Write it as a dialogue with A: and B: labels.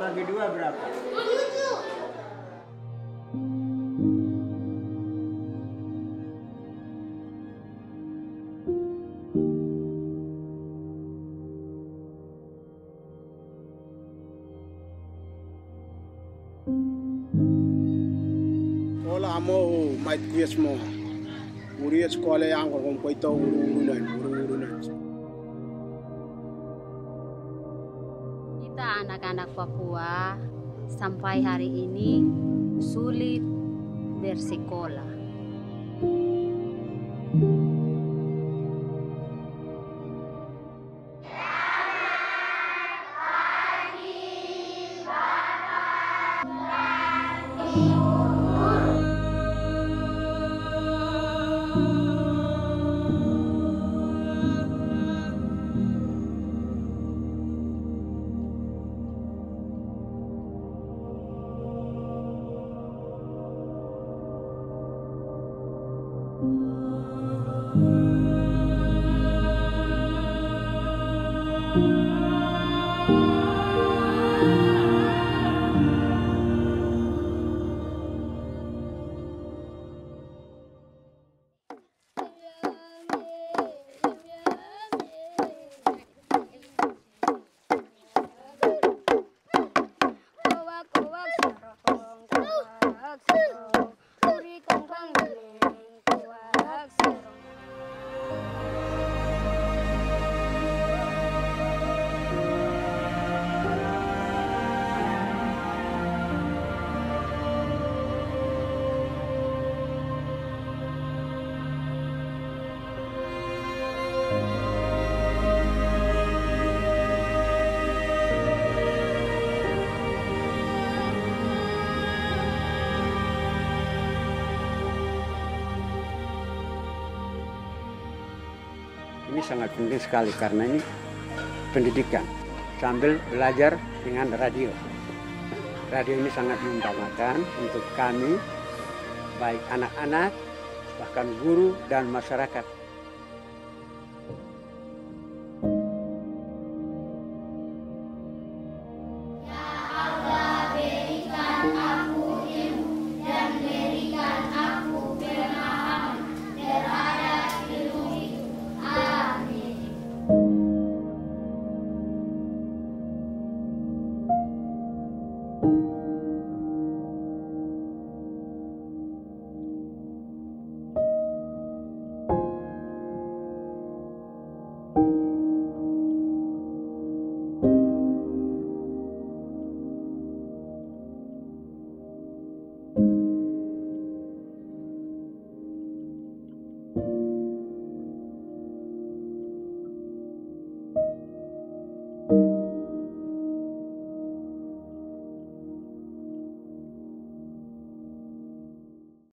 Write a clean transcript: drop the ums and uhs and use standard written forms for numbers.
A: bagi 2 berapa?
B: 7.
C: Ola amo mai kuis mo. Uri sekolah yang kong poito uru-urunan.
D: Kita anak-anak Papua sampai hari ini sulit bersekolah.
A: Ini sangat penting sekali karena ini pendidikan sambil belajar dengan radio. Radio ini sangat mengutamakan untuk kami, baik anak-anak, bahkan guru dan masyarakat.